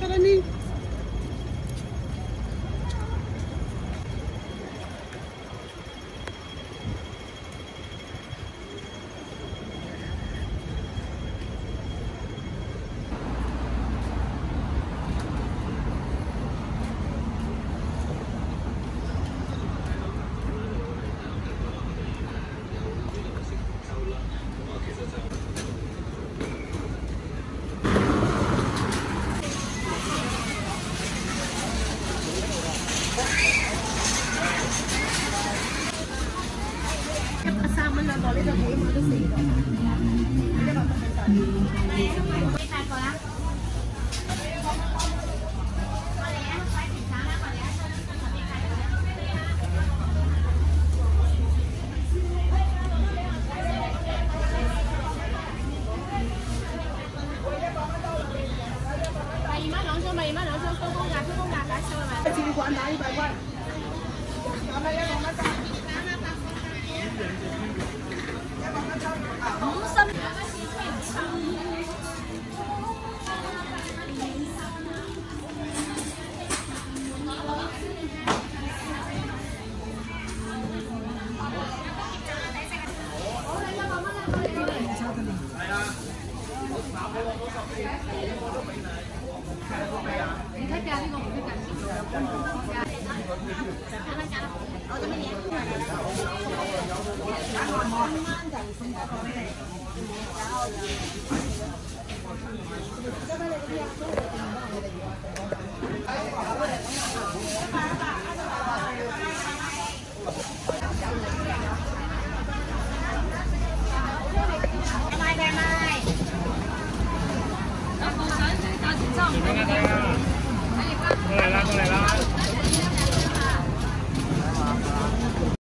看看你。 130蚊兩個，呢度起碼都4個。100蚊一袋。幾大個啦？2蚊兩張，高價，解銷係咪？自己管打100塊。講咩100蚊價？50。你睇價呢個唔得㗎。我做乜嘢？ 過嚟啦！